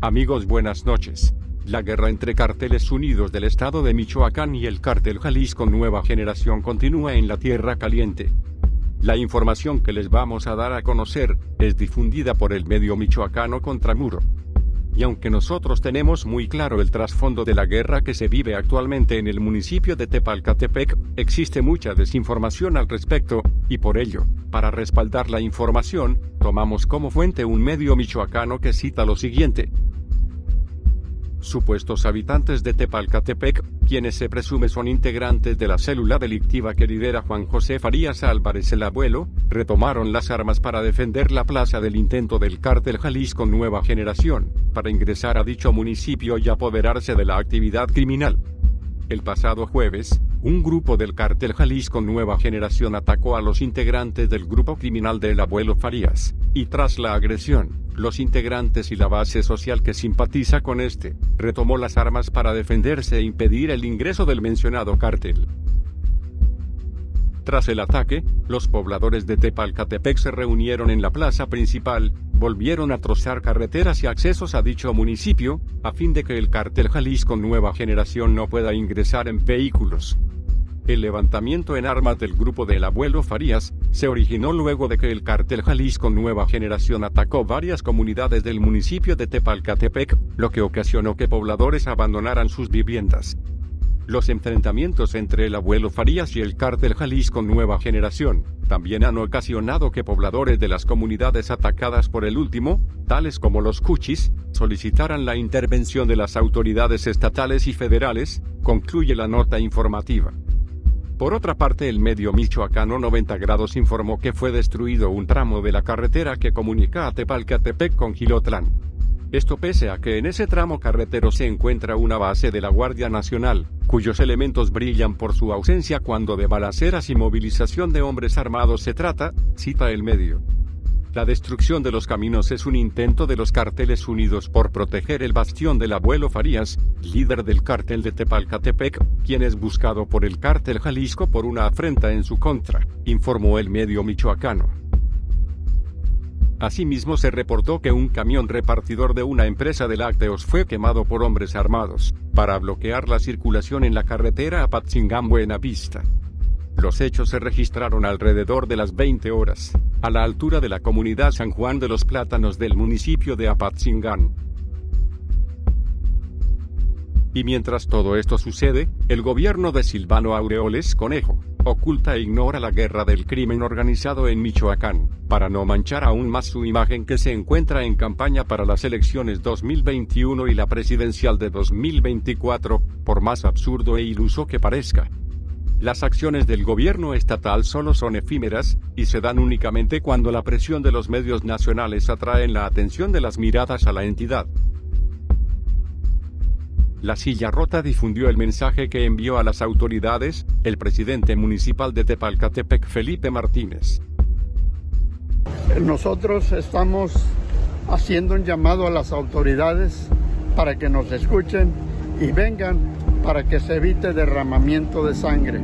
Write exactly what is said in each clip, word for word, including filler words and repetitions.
Amigos, buenas noches. La guerra entre Cárteles Unidos del estado de Michoacán y el Cártel Jalisco Nueva Generación continúa en la Tierra Caliente. La información que les vamos a dar a conocer es difundida por el medio michoacano Contramuro. Y aunque nosotros tenemos muy claro el trasfondo de la guerra que se vive actualmente en el municipio de Tepalcatepec, existe mucha desinformación al respecto, y por ello, para respaldar la información, tomamos como fuente un medio michoacano que cita lo siguiente. Supuestos habitantes de Tepalcatepec, quienes se presume son integrantes de la célula delictiva que lidera Juan José Farías Álvarez el Abuelo, retomaron las armas para defender la plaza del intento del Cártel Jalisco Nueva Generación, para ingresar a dicho municipio y apoderarse de la actividad criminal. El pasado jueves, un grupo del Cártel Jalisco Nueva Generación atacó a los integrantes del grupo criminal del Abuelo Farías, y tras la agresión, los integrantes y la base social que simpatiza con este, retomó las armas para defenderse e impedir el ingreso del mencionado cártel. Tras el ataque, los pobladores de Tepalcatepec se reunieron en la plaza principal, volvieron a trozar carreteras y accesos a dicho municipio, a fin de que el Cártel Jalisco Nueva Generación no pueda ingresar en vehículos. El levantamiento en armas del grupo del Abuelo Farías se originó luego de que el Cártel Jalisco Nueva Generación atacó varias comunidades del municipio de Tepalcatepec, lo que ocasionó que pobladores abandonaran sus viviendas. Los enfrentamientos entre el Abuelo Farías y el Cártel Jalisco Nueva Generación también han ocasionado que pobladores de las comunidades atacadas por el último, tales como los Cuchis, solicitaran la intervención de las autoridades estatales y federales, concluye la nota informativa. Por otra parte, el medio michoacano noventa grados informó que fue destruido un tramo de la carretera que comunica a Tepalcatepec con Jilotlán. Esto pese a que en ese tramo carretero se encuentra una base de la Guardia Nacional, cuyos elementos brillan por su ausencia cuando de balaceras y movilización de hombres armados se trata, cita el medio. La destrucción de los caminos es un intento de los Cárteles Unidos por proteger el bastión del Abuelo Farías, líder del cártel de Tepalcatepec, quien es buscado por el Cártel Jalisco por una afrenta en su contra, informó el medio michoacano. Asimismo se reportó que un camión repartidor de una empresa de lácteos fue quemado por hombres armados, para bloquear la circulación en la carretera Apatzingán-Buenavista. Los hechos se registraron alrededor de las veinte horas, a la altura de la comunidad San Juan de los Plátanos del municipio de Apatzingán. Y mientras todo esto sucede, el gobierno de Silvano Aureoles Conejo oculta e ignora la guerra del crimen organizado en Michoacán, para no manchar aún más su imagen que se encuentra en campaña para las elecciones dos mil veintiuno y la presidencial de dos mil veinticuatro, por más absurdo e iluso que parezca. Las acciones del gobierno estatal solo son efímeras, y se dan únicamente cuando la presión de los medios nacionales atrae la atención de las miradas a la entidad. La Silla Rota difundió el mensaje que envió a las autoridades el presidente municipal de Tepalcatepec, Felipe Martínez. Nosotros estamos haciendo un llamado a las autoridades para que nos escuchen y vengan para que se evite derramamiento de sangre.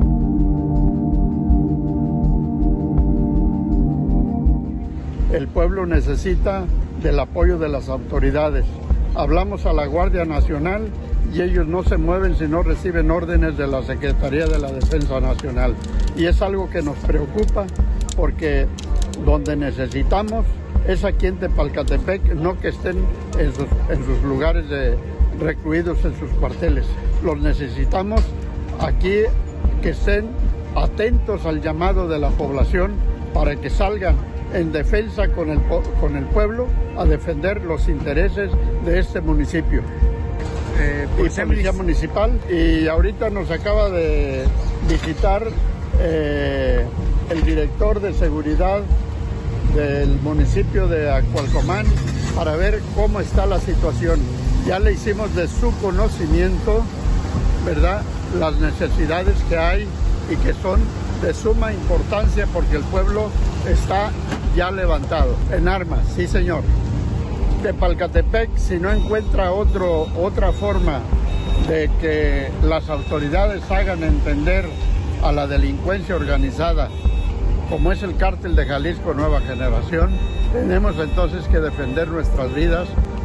El pueblo necesita del apoyo de las autoridades. Hablamos a la Guardia Nacional y ellos no se mueven si no reciben órdenes de la Secretaría de la Defensa Nacional. Y es algo que nos preocupa porque donde necesitamos es aquí en Tepalcatepec, no que estén en sus, en sus lugares de, recluidos en sus cuarteles. Los necesitamos aquí, que estén atentos al llamado de la población para que salgan en defensa con el, con el pueblo a defender los intereses de este municipio. Eh, y Policía Municipal, y ahorita nos acaba de visitar eh, el director de seguridad del municipio de Acualcomán para ver cómo está la situación. Ya le hicimos de su conocimiento, ¿verdad?, las necesidades que hay y que son de suma importancia porque el pueblo está ya levantado en armas, sí señor. Tepalcatepec, si no encuentra otro, otra forma de que las autoridades hagan entender a la delincuencia organizada, como es el Cártel de Jalisco Nueva Generación, tenemos entonces que defender nuestras vidas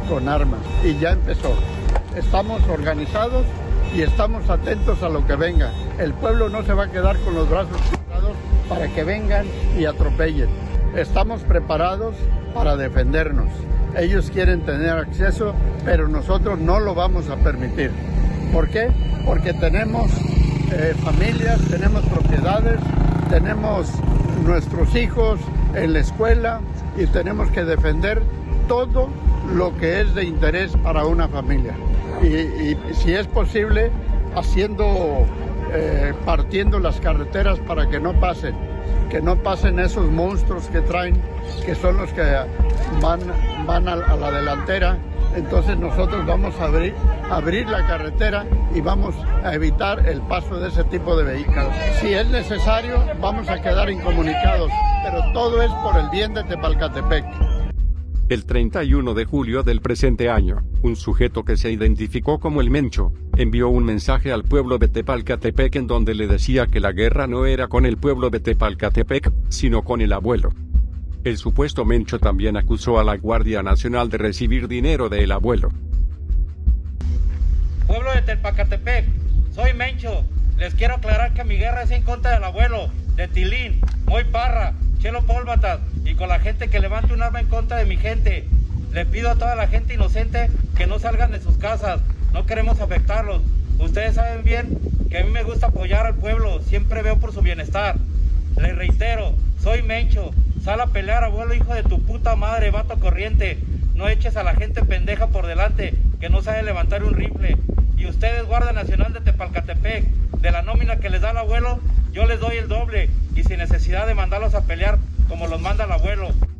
con armas. Y ya empezó. Estamos organizados y estamos atentos a lo que venga. El pueblo no se va a quedar con los brazos cruzados para que vengan y atropellen. Estamos preparados para defendernos. Ellos quieren tener acceso, pero nosotros no lo vamos a permitir. ¿Por qué? Porque tenemos eh, familias, tenemos propiedades, tenemos nuestros hijos en la escuela y tenemos que defender todo lo que es de interés para una familia. Y, y si es posible, haciendo, eh, partiendo las carreteras para que no pasen, que no pasen esos monstruos que traen, que son los que van, van a, a la delantera. Entonces nosotros vamos a abrir, abrir la carretera y vamos a evitar el paso de ese tipo de vehículos. Si es necesario, vamos a quedar incomunicados, pero todo es por el bien de Tepalcatepec. El treinta y uno de julio del presente año, un sujeto que se identificó como el Mencho, envió un mensaje al pueblo de Tepalcatepec en donde le decía que la guerra no era con el pueblo de Tepalcatepec, sino con el abuelo. El supuesto Mencho también acusó a la Guardia Nacional de recibir dinero del abuelo. Pueblo de Tepalcatepec, soy Mencho. Les quiero aclarar que mi guerra es en contra del abuelo, de Tilín, Moy Parra, Chelo Pólvatas y con la gente que levante un arma en contra de mi gente. Le pido a toda la gente inocente que no salgan de sus casas, no queremos afectarlos. Ustedes saben bien que a mí me gusta apoyar al pueblo, siempre veo por su bienestar. Les reitero, soy Mencho, sal a pelear, abuelo, hijo de tu puta madre, vato corriente. No eches a la gente pendeja por delante, que no sabe levantar un rifle. Y ustedes, Guardia Nacional de Tepalcatepec, de la nómina que les da el abuelo, yo les doy el doble, y sin necesidad de mandarlos a pelear como los manda el abuelo.